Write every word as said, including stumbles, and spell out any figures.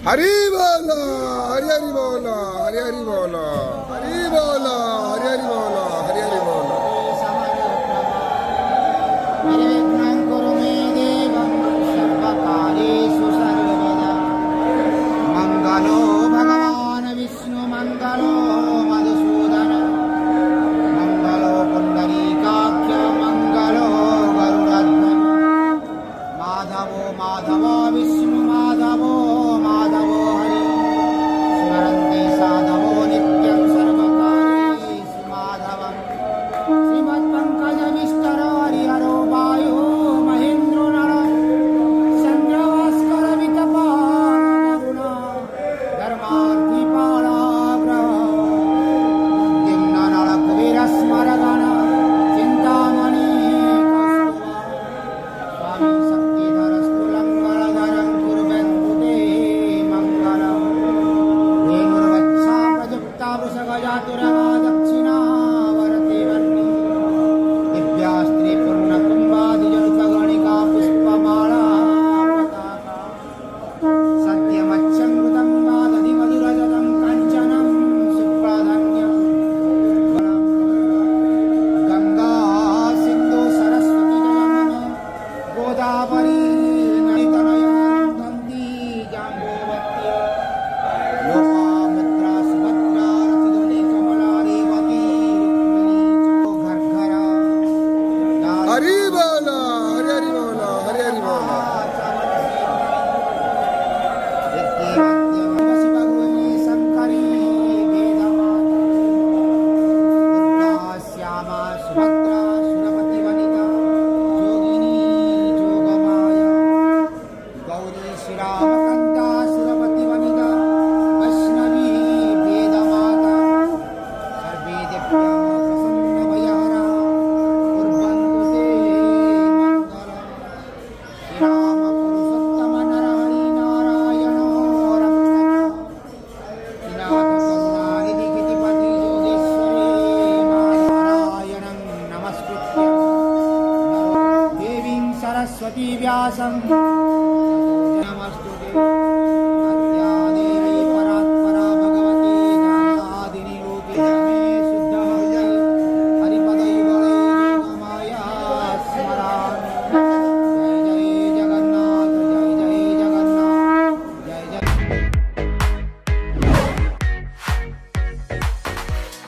हरि बोलो हरि हरि बोलो हरि हरि बोलो हरि बोलो हरि हरि बोलो हरि हरि बोलो। निर्विघ्नं कुरु मे देवं सर्वकार्येषु सर्वदा। मंगलो भगवान् विष्णु मंगलो मधुसूदन मंगलो पुंडरीकाक्ष मंगलो गरुडध्वज। माधवो माधवो विष्णु माधवो माधवो हरि स्मरन्ति साधवो नित्यं सर्वकार्येषु माधवम्। श्रीमत्पङ्कजविष्टर हरिहरो वायो महेन्द्रो नर चन्द्रभास्कर वितपा वरुण धर्मार्थिपालाग्रह द्युम्न नरकुबेरस्मरगण चिन्तामणि कौस्तुभः। स्वामी शक्तिधर स्थूलङ्गलधरं कुर्वन्तु ते मङ्गलम्। धेनुर्वत्सा प्रयुक्ता वृषभजातुरगा दक्षिणा वरति वर्णि। दिव्या स्त्री पूर्णकुम्भादिजनितगणिका पुष्पमाला पताका। सत्यमच्छङ्कृतं वादधिमधुरजतं काञ्चनं सुप्रधन्यं। गङ्गा सिन्धु सरस्वती जयमुना गोदावरी नदीतनयां दन्ती जाम्बुवती। लोपामुद्रा सुभद्रा रतिधुनी कमला रेवती रुक्मिणी घर्घरा। हरि बोलो हरि हरि बोलो हरि हरि बोलो। शिवगुरुनी शङ्करी वेदमाता। दुर्गा श्यामा सुभद्रा सुरपति वनिता योगिनी जोगमाया। गौरी श्रीरामकान्ता सुरपति वनिता वैष्णवी वेदमाता। सर्वे देव्याः प्रसन्नवयारा कुर्वन्तु ते मङ्गलम्। श्रीरामपुरुषोत्तम नरहरि नारायणो रक्षक। श्रीनाथकरुणानिधि गिरिपति योगेश्वरी नारायणं नमस्कृत्य नरो देवीं सरस्वती व्यासं